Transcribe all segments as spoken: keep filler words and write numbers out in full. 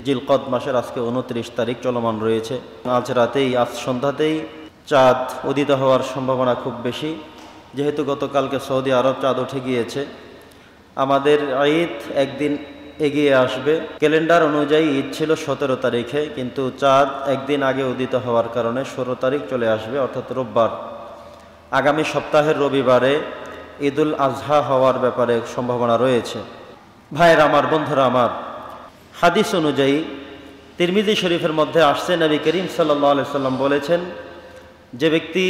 জিলকদ মাসের আজকে উনত্রিশ তারিখ চলমান রয়েছে। আজ রাতেই আজ সন্ধ্যাতেই চাঁদ উদিত হওয়ার সম্ভাবনা খুব বেশি, যেহেতু গতকালকে সৌদি আরব চাঁদ উঠে গিয়েছে। আমাদের ঈদ একদিন এগিয়ে আসবে। ক্যালেন্ডার অনুযায়ী ঈদ ছিল সতেরো তারিখে, কিন্তু চাঁদ একদিন আগে উদিত হওয়ার কারণে ষোলো তারিখ চলে আসবে, অর্থাৎ রোববার। আগামী সপ্তাহের রবিবারে ঈদুল আজহা হওয়ার ব্যাপারে সম্ভাবনা রয়েছে। ভাইয়ের আমার, বন্ধুরা আমার, হাদিস অনুযায়ী তিরমিজি শরীফের মধ্যে আসছে, নবী করিম সাল্লাল্লাহু আলাইহি সাল্লাম বলেছেন, যে ব্যক্তি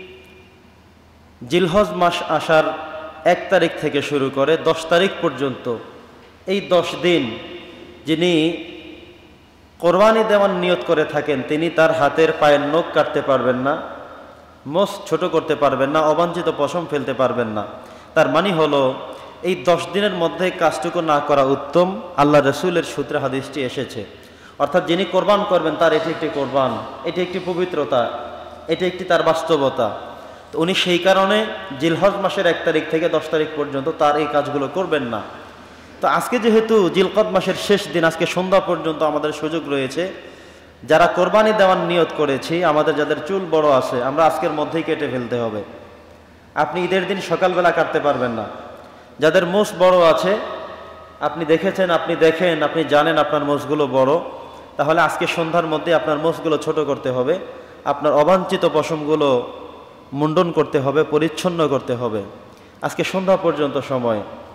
জিলহজ মাস আসার এক তারিখ থেকে শুরু করে দশ তারিখ পর্যন্ত এই দশ দিন যিনি কোরবানি দেওয়ার নিয়ত করে থাকেন, তিনি তার হাতের পায়ের নখ কাটতে পারবেন না, মোষ ছোট করতে পারবেন না, অবাঞ্ছিত পশম ফেলতে পারবেন না। তার মানে হলো এই দশ দিনের মধ্যে কাজটুকু না করা উত্তম। আল্লাহ রসুলের সূত্রে হাদিসটি এসেছে। অর্থাৎ যিনি কোরবান করবেন তার এটি একটি কোরবান, এটি একটি পবিত্রতা, এটি একটি তার বাস্তবতা। তো উনি সেই কারণে জিলহজ মাসের এক তারিখ থেকে দশ তারিখ পর্যন্ত তার এই কাজগুলো করবেন না। তো আজকে যেহেতু জিলকদ মাসের শেষ দিন, আজকে সন্ধ্যা পর্যন্ত আমাদের সুযোগ রয়েছে। যারা কোরবানি দেওয়ার নিয়ত করেছি, আমাদের যাদের চুল বড় আছে, আমরা আজকের মধ্যেই কেটে ফেলতে হবে। আপনি ঈদের দিন সকালবেলা কাটতে পারবেন না। যাদের মোষ বড় আছে, আপনি দেখেছেন, আপনি দেখেন, আপনি জানেন আপনার মোষগুলো বড়, তাহলে আজকে সন্ধ্যার মধ্যে আপনার মোষগুলো ছোট করতে হবে। আপনার অবাঞ্ছিত পশমগুলো মুন্ডন করতে হবে, পরিচ্ছন্ন করতে হবে। আজকে সন্ধ্যা পর্যন্ত সময়।